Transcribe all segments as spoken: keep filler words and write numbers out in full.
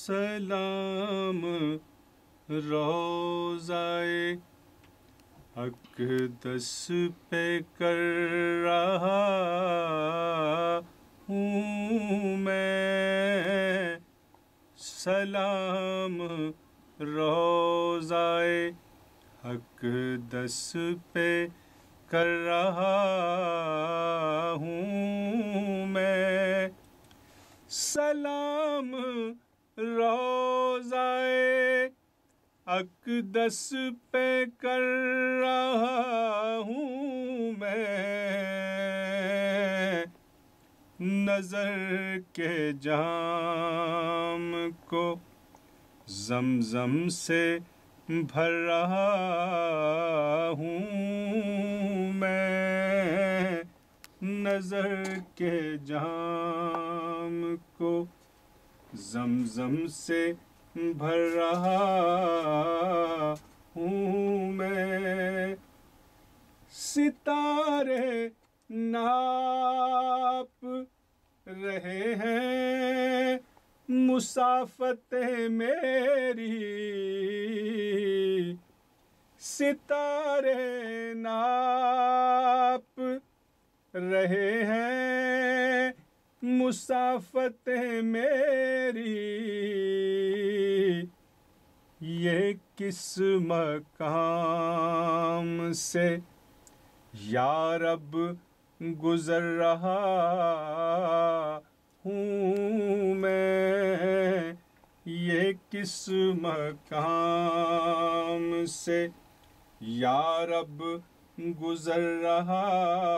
سلام روضائے اقدس پہ کر رہا ہوں میں، سلام روضائے اقدس پہ کر رہا ہوں میں، سلام روضائے اقدس پہ کر رہا ہوں میں، نظر کے جام کو زمزم سے بھر رہا ہوں میں، نظر کے جام کو زمزم سے بھر رہا ہوں میں، ستارے ناپ رہے ہیں مسافتیں میری، ستارے ناپ رہے ہیں مسافتیں میری، یہ کس مقام سے یا رب گزر رہا ہوں میں، یہ کس مقام سے یا رب گزر رہا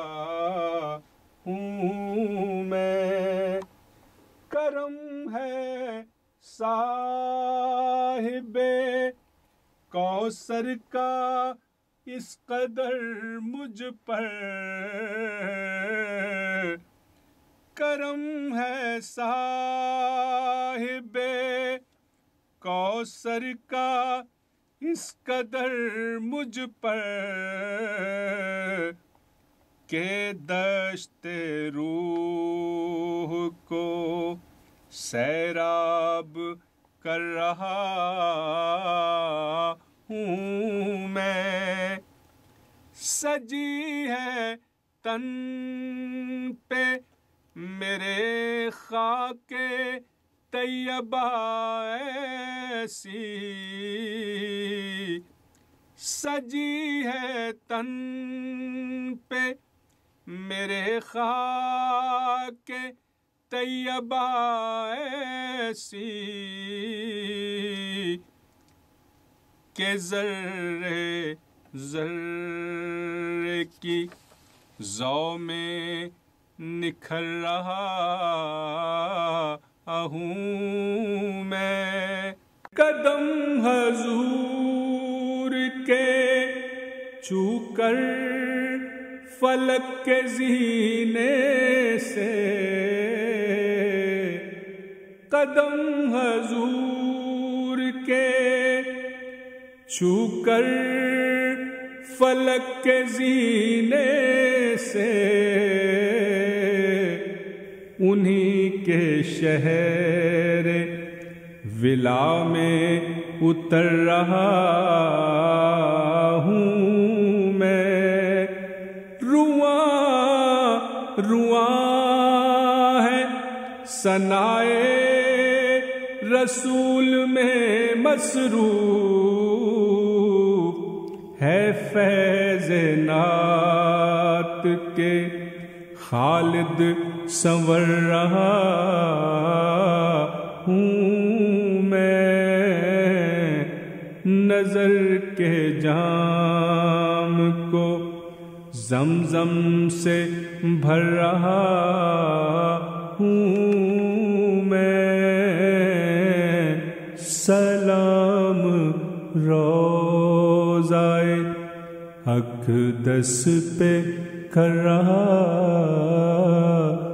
ہوں میں، کرم ہے صاحب کوثر کا اس قدر مجھ پر، کرم ہے صاحب کوثر کا اس قدر مجھ پر کہ دشت روح کو سیراب کر رہا ہوں میں، سجی ہے تن پہ میرے خاک طیبہ ایسی، سجی ہے تن پہ میرے خاک طیبہ ایسی کہ ذرے ذرے کی ضو میں نکھر رہا ہوں میں، قدم حضور کے چھو کر فلک کے زینے سے، قدم حضور کے چھو کر فلک کے زینے سے، انہی کے شہر ولا میں اتر رہا ہوں میں، رواں رواں ہے ثنائے رسول میں مصروف، ہے فیض نعت کے خالد سنور رہا ہوں میں، نظر کے جام کو زمزم سے بھر رہا ہوں میں، سلام روضائے اقدس پہ کر رہا